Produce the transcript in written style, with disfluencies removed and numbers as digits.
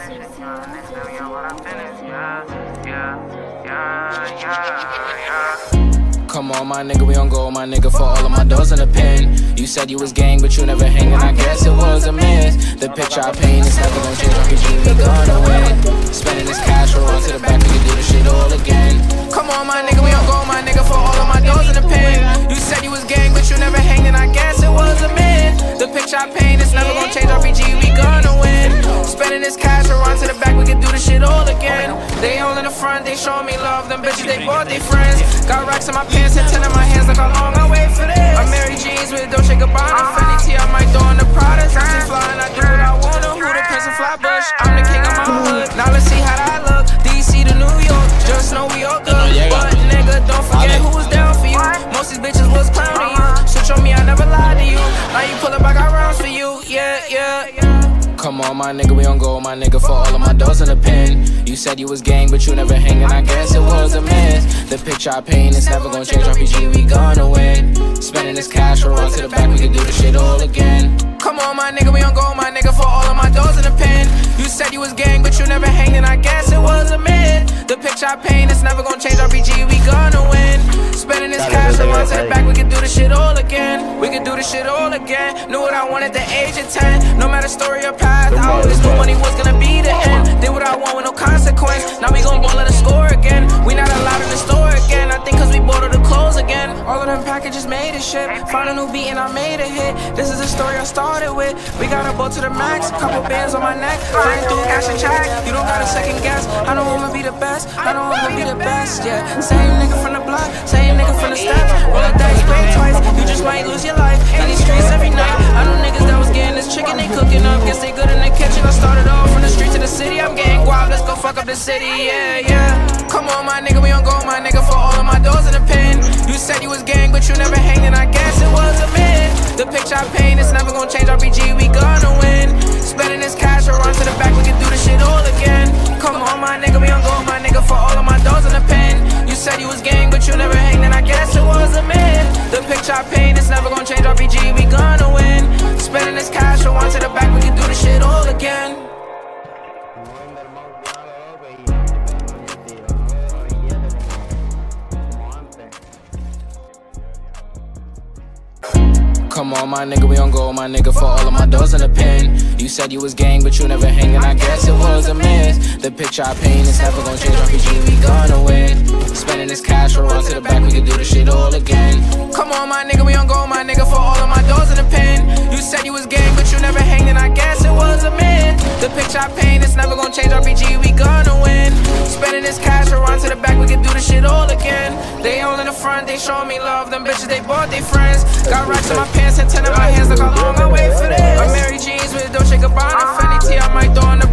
Come on, my nigga, we on go, my nigga, for all of my doors in the pen. You said you was gang, but you never hanging, I guess it was a miss. The picture I paint is never gonna change, RPG, we gonna win. Spending this cash, we'll run to the back, we can do this shit all again. Come on, my nigga, we on go, my nigga, for all of my doors in the pen. You said you was gang, but you never hanging, I guess it was a miss. The picture I paint is never gonna change, RPG, we gonna win. Spending this cash, we'll run to the back, we can do this shit all again. They all in the front, they show me love, them bitches, they bought their friends. Got racks in my pants and 10 in my hands, look how long I wait for this. I'm Mary Jeans with Dolce Gabbana, Fendi T, I might throw in the Prada. Since flying, I do what I wanna. Who the Prince of Flatbush? I'm the king of my hood. Now let's see how that look. DC to New York, just know we all good. But nigga, don't forget who was down for you. Most these bitches was clowning you. Switch on me, I never lied to you. Now you pull up, I got rounds for you. Yeah, yeah. Come on, my nigga, we on go, my nigga, for all of my doors in the pen. You said you was gang, but you never hanging, I guess it was a miss. The picture I paint is never gonna change, RPG, we gonna win. Spending this cash, we'll run to the back, we can do this shit all again. Come on, my nigga, we on go, my nigga, for all of my doors in the pen. You said you was gang, but you never hanging, I guess it was a myth. The picture I paint is never gonna change, RPG, we gonna win. Spending this cash, we'll run to the back, we can do this shit all again. We can do this shit all again. Knew what I wanted at the age of 10. No matter story or path, I always knew money was gonna be the end. Did what I want with no consequence. Now we gon' ball at the score again. We not allowed in the store again. I think cause we bought all the clothes again. All of them packages made a shit. Found a new beat and I made a hit. This is the story I started with. We got a boat to the max, couple bands on my neck. Flying through cash and checks. You don't got a second guess. I know I'ma be the best. I know I'ma be the best, yeah. Same nigga from the block, same nigga from the steps. Roll a dice, play twice. You just might lose your life. In these streets every night. I know niggas that was getting this chicken, they cooking up. Guess they good in the kitchen. I started off from the street to the city. I'm getting guap, let's go fuck up the city, yeah, yeah. Come on, my nigga, we on go, my nigga, for all of my doors in the pen. You said you was gang, but you never hanging, I guess it was a myth. The picture I paint is never gonna change, RPG, we gonna win. Spending this cash, we'll run to the back, we can do this shit all again. Come on, my nigga, we on go, my nigga, for all of my doors in the pen. You said you was gang, but you never hanging, I guess it was a myth. The picture I paint is never gonna change, RPG, we gonna win. Spending this cash, we'll run to the back, we can do this shit all again. Come on, my nigga, we on go, my nigga, for all of my doors in the pen. You said you was gang, but you never hanging, I guess it was a miss. The picture I paint is never gonna change, RPG, we gonna win. Spending this cash, we'll run to the back, we can do this shit all again. Come on, my nigga, we on go, my nigga, for all of my doors in the pen. You said you was gang, but you never hanging, I guess it was a myth. The picture I paint is never gonna change, RPG, we gonna win. Spending this cash, we'll run to the back, we can do this shit all again. They all in the front, they show me love, them bitches, they bought their friends. Got racks in my pants and 10 in my hands, look how long I wait for this. I'm Mary Jeans with Dolce Gabbana, Fendi T, I might throw in the